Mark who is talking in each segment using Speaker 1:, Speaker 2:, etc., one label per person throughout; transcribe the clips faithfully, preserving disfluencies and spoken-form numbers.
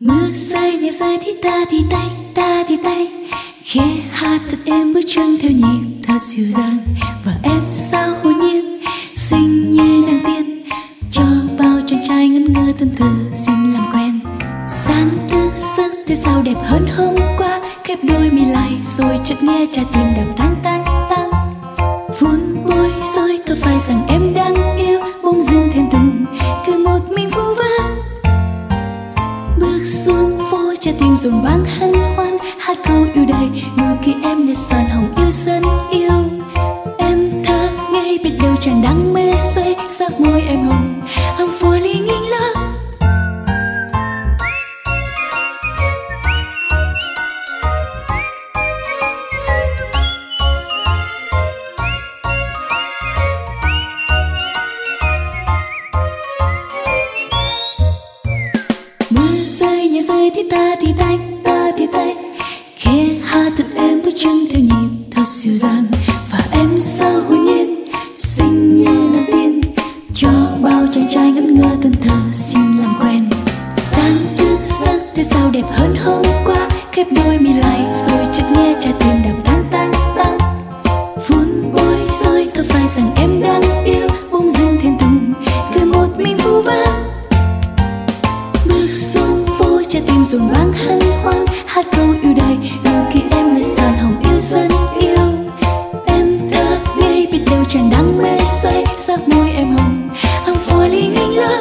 Speaker 1: Mưa rơi nhẹ rơi thì ta thì tay, ta thì tay. Khẽ hát thật êm bước chân theo nhịp thật dịu dàng. Và em sao hồn nhiên xinh như nàng tiên, cho bao chàng trai ngẩn ngơ thân thờ xin làm quen. Sáng thức giấc thế sao đẹp hơn hôm qua, khép đôi mi lại rồi chợt nghe trái tim đập tang tang tang. Vun bôi rồi có phải rằng em đang yêu, bỗng dưng thẹn thùng cứ một mình vu vơ. Bước xuống phố trái tim rộn vang hân hoan, hát câu yêu đời nụ cười em để son hồng yêu dân yêu. Em thơ ngây biết đâu chàng đang mê say, sắc môi em hồng hồng phô ly nghiêng lơ. Rơi thì ta thì tay, ta thì tay. Khẽ hát thật êm bước chân theo nhịp thật dịu dàng. Và em sao hồn nhiên xinh như nàng tiên, cho bao chàng trai ngẩn ngơ thân thờ xin làm quen. Sáng thức giấc thế sao đẹp hơn hôm qua, khép đôi mi lại rồi chợt nghe trái tim đập tang tang tang. Vun bôi rồi có phải rằng em đang yêu, bỗng dưng thẹn thùng cứ một mình vu vơ. Bước xuống trái tim rộn vang hân hoan, hát câu yêu đời nụ cười em là son hồng yêu dân yêu. Em thơ ngây biết đâu chàng đang mê say, sắc môi em hồng hồng phô ly nghiêng lơ.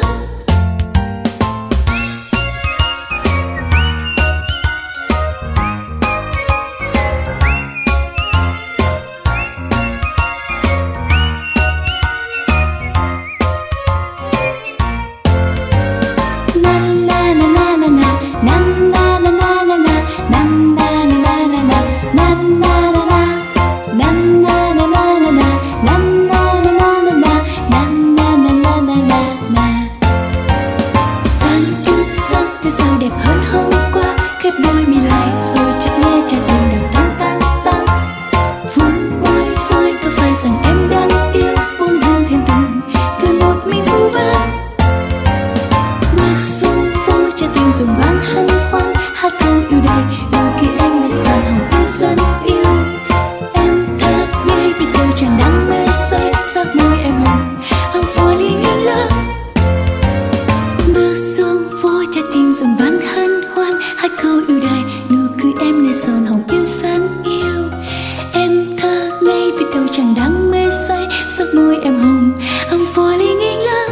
Speaker 1: Rộn vang hân hoan, hát câu yêu đời nụ cười em là son hồng yêu dân yêu. Em thơ ngây biết đâu chàng đang mê say, sắc môi em hồng hồng phô ly nghiêng lơ. Bước xuống phố trái tim rộn vang hân hoan, hát câu yêu đời nụ cười em là son hồng yêu dân yêu. Em thơ ngây biết đâu chàng đang mê say, sắc môi em hồng hồng phô ly nghiêng lơ.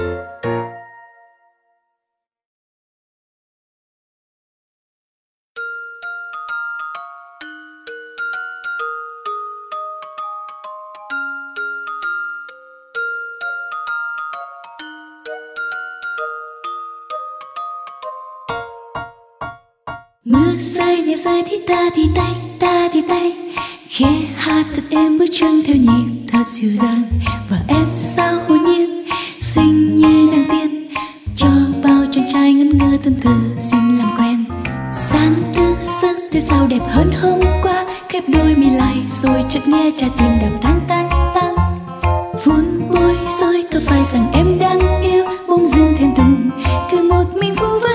Speaker 1: Mưa rơi nhẹ rơi thì ta thì tay, ta thì tay. Khẽ hát thật êm bước chân theo nhịp thật dịu dàng. Và em sao hồn nhiên xinh như nàng tiên, cho bao chàng trai ngẩn ngơ thân thờ xin làm quen. Sáng thức giấc thế sao đẹp hơn hôm qua, khép đôi mi lại rồi chợt nghe trái tim đập tang tang tang. Vun bôi rồi có phải rằng em đang yêu, bỗng dưng thẹn thùng cứ một mình vu vơ.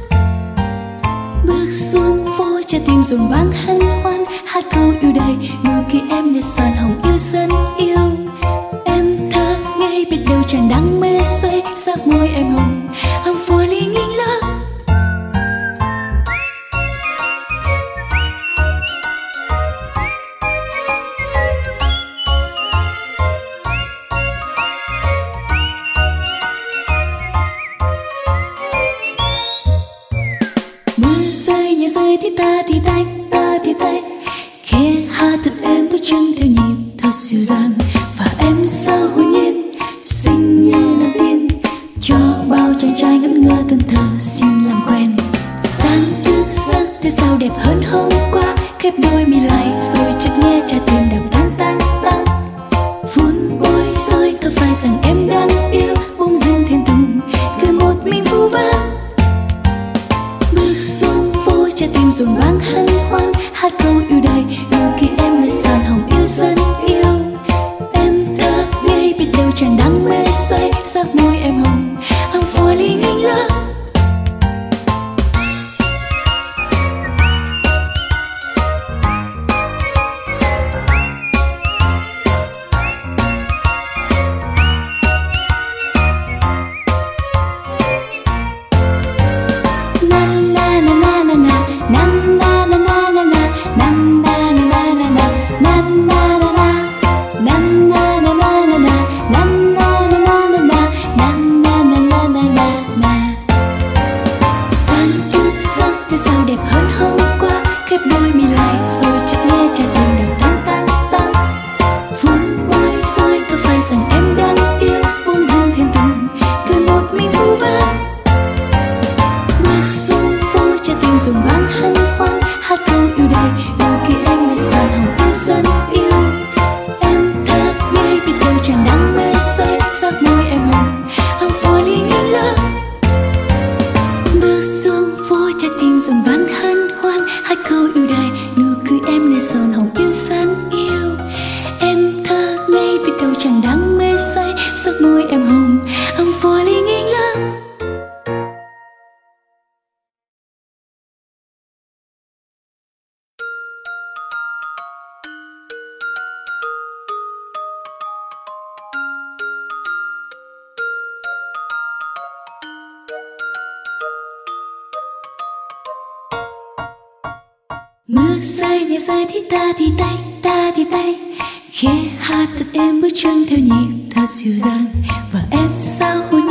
Speaker 1: Bước xuống phố trái tim rộn vang hân hoan, hát câu yêu đời nụ cười em là son hồng yêu dân yêu. Em thơ ngây biết đâu chàng đang mê say, sắc môi em hồng hồng phô ly nghiêng lơ. Rơi thì ta thì tay, ta thì tay. Khẽ hát thật êm bước chân theo nhịp thật dịu dàng. Và em sao hồn nhiên xinh như nàng tiên, cho bao chàng trai ngẩn ngơ thân thờ xin làm quen. Sáng thức giấc thế sao đẹp hơn hôm qua, khép đôi mi lại rồi chợt nghe trái tim đập tang tang tang. Vun bôi rồi có phải rằng em đang yêu, bỗng dưng thẹn thùng cứ một mình vu vơ. Bước xuống phố trái tim rộn vang hân hoan, hát câu yêu đời nụ cười em là son hồng yêu dân yêu. Em thơ ngây biết đâu chàng đang mê say, sắc môi em hồng hồng phô ly nghiêng lơ. rộn vang hân hoan hát câu yêu đời. Dù khi em lại sàn hồng yêu dân yêu, em thật ngây biết đâu chàng đang mê say, sắc môi em hồng I'm falling in love. Mưa xuống phố trái tim rộn vang hân hoan hát câu yêu đời. Nụ cười em lại sàn hồng yêu dân yêu, em thơ ngây biết đâu chàng đang mê say, sắc môi em hồng I'm falling in love. Mưa rơi nhẹ rơi thì ta thì tay, ta thì tay, khẽ hát thật êm bước chân theo nhịp thật dịu dàng. Và em sao hôn